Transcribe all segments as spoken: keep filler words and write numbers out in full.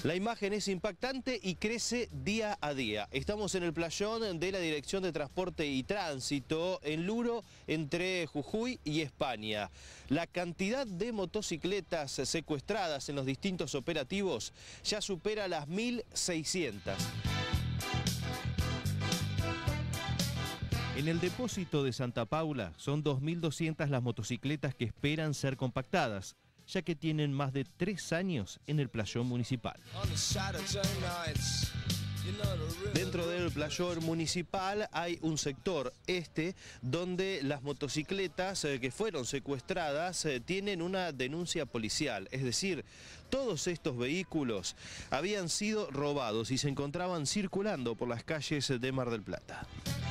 La imagen es impactante y crece día a día. Estamos en el playón de la Dirección de Transporte y Tránsito en Luro, entre Jujuy y España. La cantidad de motocicletas secuestradas en los distintos operativos ya supera las mil seiscientas. En el depósito de Santa Paula son dos mil doscientas las motocicletas que esperan ser compactadas, ya que tienen más de tres años en el playón municipal. Dentro del playón municipal hay un sector este donde las motocicletas que fueron secuestradas tienen una denuncia policial, es decir, todos estos vehículos habían sido robados y se encontraban circulando por las calles de Mar del Plata.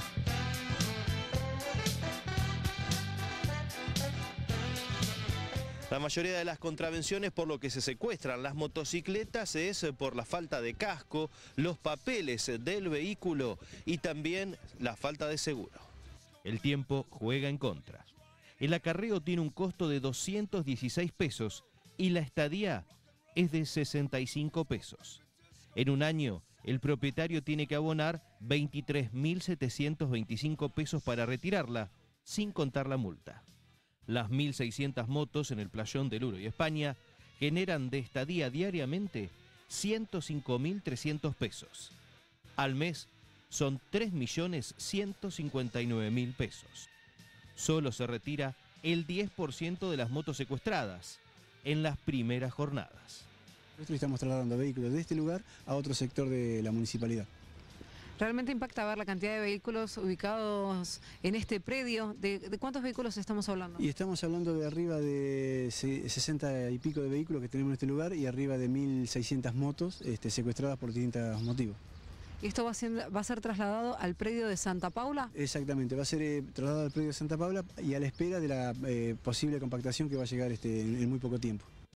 La mayoría de las contravenciones por lo que se secuestran las motocicletas es por la falta de casco, los papeles del vehículo y también la falta de seguro. El tiempo juega en contra. El acarreo tiene un costo de doscientos dieciséis pesos y la estadía es de sesenta y cinco pesos. En un año, el propietario tiene que abonar veintitrés mil setecientos veinticinco pesos para retirarla, sin contar la multa. Las mil seiscientas motos en el playón de Luro y España generan de estadía diariamente ciento cinco mil trescientos pesos. Al mes son tres millones ciento cincuenta y nueve mil pesos. Solo se retira el diez por ciento de las motos secuestradas en las primeras jornadas. Nosotros estamos trasladando vehículos de este lugar a otro sector de la municipalidad. Realmente impacta ver la cantidad de vehículos ubicados en este predio. ¿De, de cuántos vehículos estamos hablando? Y estamos hablando de arriba de sesenta y pico de vehículos que tenemos en este lugar y arriba de mil seiscientas motos este, secuestradas por distintos motivos. ¿Y esto va a, ser, va a ser trasladado al predio de Santa Paula? Exactamente, va a ser eh, trasladado al predio de Santa Paula y a la espera de la eh, posible compactación que va a llegar este, en, en muy poco tiempo.